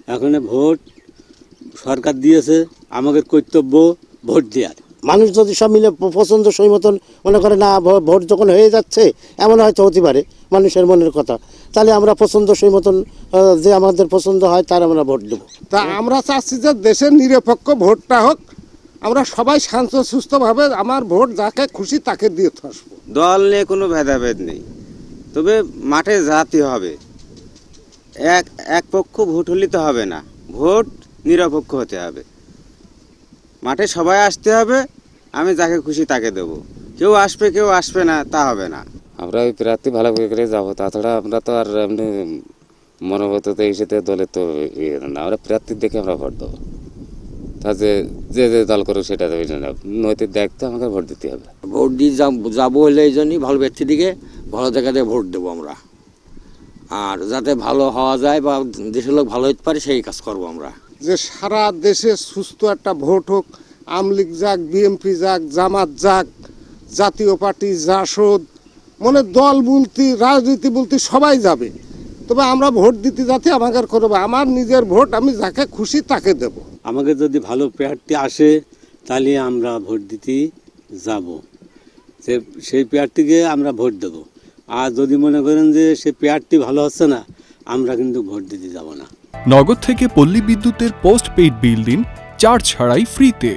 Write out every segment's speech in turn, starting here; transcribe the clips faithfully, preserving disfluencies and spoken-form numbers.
এখন ভোট সরকার দিয়েছে, আমাদের কর্তব্য ভোট দেওয়ার। মানুষ যদি সব মিলে পছন্দ সই মতন মনে করে না, ভোট যখন হয়ে যাচ্ছে এমন হয়তো হতে পারে মানুষের মনের কথা, তাহলে আমরা পছন্দ সই মতন যে আমাদের পছন্দ হয় তার আমরা ভোট দেবো। তা আমরা চাচ্ছি যে দেশের নিরপেক্ষ ভোটটা হোক, আমরা সবাই শান্ত সুস্থভাবে আমার ভোট যাকে খুশি তাকে দিয়ে আসবো। দল নিয়ে কোনো ভেদাভেদ নেই, তবে মাঠে যেতে হবে। এক এক পক্ষ ভোট হলে তো হবে না, ভোট নিরপেক্ষ হতে হবে। মাঠে সবাই আসতে হবে, আমি যাকে খুশি তাকে দেবো। কেউ আসবে কেউ আসবে না তা হবে না। আমরা ওই প্রার্থী ভালো করে যাবো, তাছাড়া আমরা তো আর এমনি মনোবততে এসেতে দলে তো ইয়ে না, আমরা প্রার্থীর দেখে আমরা ভোট দেবো। তা যে যে যে দল করুক সেটা নৈতিক দায়িত্ব আমাকে ভোট দিতে হবে। ভোট দিয়ে যাবো হলে এই জন্যই ভালো ব্যক্তি দিকে ভালো জায়গাতে ভোট দেবো আমরা, আর যাতে ভালো হওয়া যায় বা দেশের লোক ভালো হতে পারে সেই কাজ করবো আমরা। যে সারা দেশে সুস্থ একটা ভোট হোক, আওয়ামী লীগ যাক, বিএনপি যাক, জামাত যাক, জাতীয় পার্টি, জাসদ, মানে দল বলতে রাজনীতি বলতে সবাই যাবে, তবে আমরা ভোট দিতে যাতে আমাকে করবো আমার নিজের ভোট আমি যাকে খুশি তাকে দেব। আমাকে যদি ভালো প্রার্থী আসে তাহলে আমরা ভোট দিতে যাব, সে সেই প্রার্থীকে আমরা ভোট দেব। আর যদি মনে করেন যে সে প্রার্থী ভালো হচ্ছে না, আমরা কিন্তু ভোট দিতে যাব না। নগদ থেকে পল্লী বিদ্যুতের পোস্ট পেইড বিল দিন চার্জ ছাড়াই ফ্রিতে।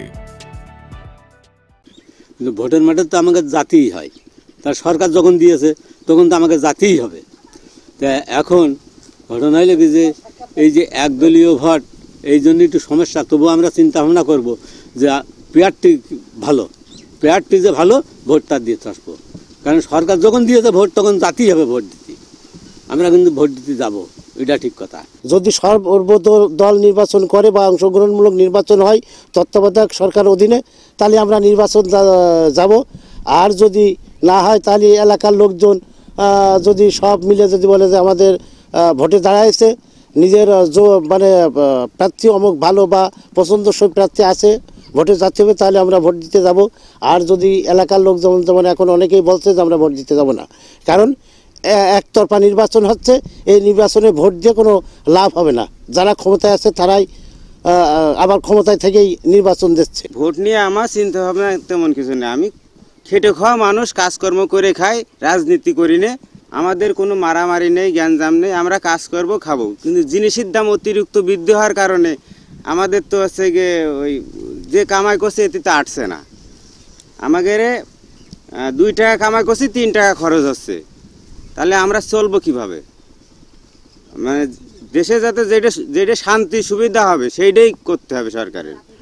কিন্তু ভোটের মাঠে তো আমাকে জাতেই হয়, তার সরকার যখন দিয়েছে তখন তো আমাকে জাতেই হবে। তা এখন ঘটনা হইলে কি যে এই যে একদলীয় ভোট, এই জন্য একটু সমস্যা। তবুও আমরা চিন্তা ভাবনা করবো যে প্রার্থী ভালো, প্রার্থী যে ভালো ভোটটা দিয়ে আসবো, কারণ সরকার যখন দিয়েছে ভোট তখন জাতেই হবে ভোট দিতে। আমরা কিন্তু ভোট দিতে যাব, এটা ঠিক কথা। যদি সর্বদল নির্বাচন করে বা অংশগ্রহণমূলক নির্বাচন হয় তত্ত্বাবধায়ক সরকার অধীনে, তাহলে আমরা নির্বাচন যাব। আর যদি না হয় তাহলে এলাকার লোকজন যদি সব মিলে যদি বলে যে আমাদের ভোটে দাঁড়াইছে, নিজের মানে প্রার্থী অমুক ভালো বা পছন্দসই প্রার্থী আছে, ভোটে যাচ্ছে হবে, তাহলে আমরা ভোট দিতে যাব। আর যদি এলাকার লোক যেমন যেমন এখন অনেকেই বলছে যে আমরা ভোট দিতে যাব না, কারণ একতরফা নির্বাচন হচ্ছে, এই নির্বাচনে ভোট দিয়ে কোনো লাভ হবে না। যারা ক্ষমতায় আছে তারাই আবার ক্ষমতায় থেকেই নির্বাচন দিচ্ছে। ভোট নিয়ে আমার চিন্তা ভাবনা তেমন কিছু নেই, আমি খেটে খাওয়া মানুষ, কাজকর্ম করে খাই, রাজনীতি করি না। আমাদের কোনো মারামারি নেই, জ্ঞানজাম নেই, আমরা কাজ করব খাবো। কিন্তু জিনিসের দাম অতিরিক্ত বৃদ্ধি হওয়ার কারণে আমাদের তো হচ্ছে গিয়ে ওই যে কামাই করছে এতে তো আটছে না। আমাদের দুই টাকা কামাই করছি, তিন টাকা খরচ হচ্ছে, তাহলে আমরা চলবো কিভাবে? মানে দেশে যাতে যেটা যেটা শান্তি সুবিধা হবে সেইটাই করতে হবে সরকারের।